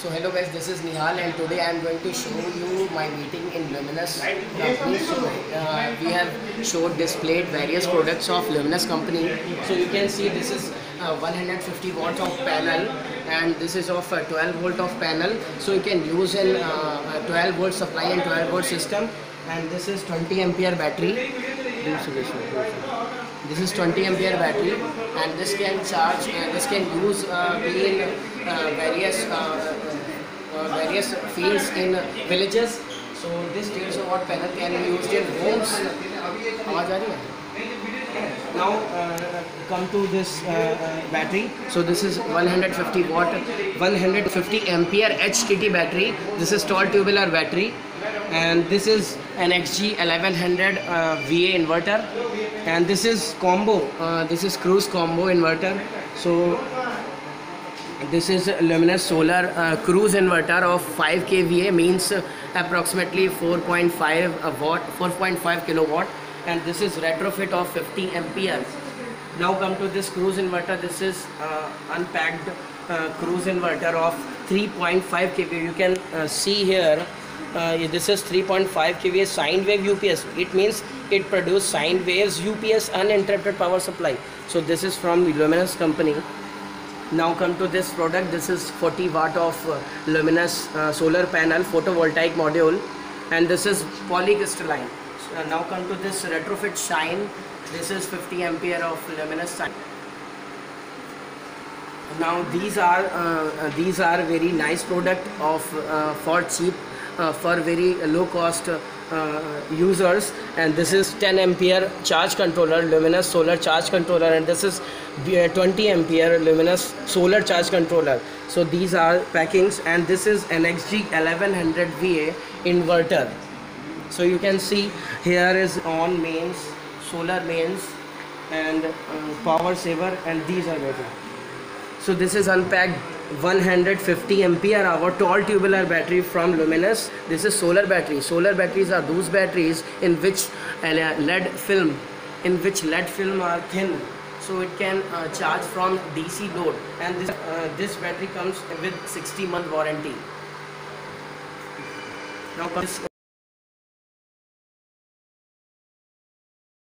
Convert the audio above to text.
So hello guys, this is Nihal and today I am going to show you my meeting in Luminous company. So we have displayed various products of Luminous company. So you can see this is 150 watts of panel and this is of 12 volt of panel. So you can use a 12 volt supply and 12 volt system, and this is 20 ampere battery. This is 20 ampere battery, and this can charge. This can use be in various fields in villages. So this 150 watt panel can be used in homes. आवाज आ रही है? Now come to this battery. So this is 150 watt, 150 ampere HTT battery. This is tall tubular battery, and this is an XG 1100 VA inverter, and this is combo. This is cruise combo inverter. So this is Luminous solar cruise inverter of 5 kVA, means approximately 4.5 watt, 4.5 kilowatt, and this is retrofit of 50 ampere. Now come to this cruise inverter. This is unpacked cruise inverter of 3.5 kVA. You can see here. This is 3.5 kVA sine wave UPS. It means it produces sine waves UPS, uninterrupted power supply. So this is from Luminous company. Now come to this product. This is 40 watt of Luminous solar panel photovoltaic module, and this is polycrystalline. Now come to this retrofit shine. This is 50 ampere of Luminous shine. Now these are very nice product of for cheap, for very low cost users, and this is 10 ampere charge controller, Luminous solar charge controller, and this is 20 ampere Luminous solar charge controller. So these are packings, and this is an XG 1100 VA inverter. So you can see here is on mains, solar mains, and power saver, and these are battery. So this is unpacked 150 ampere hour tall tubular battery from Luminous. This is solar battery. Solar batteries are those batteries in which LED film, are thin, so it can charge from DC load, and this battery comes with 60-month warranty. Now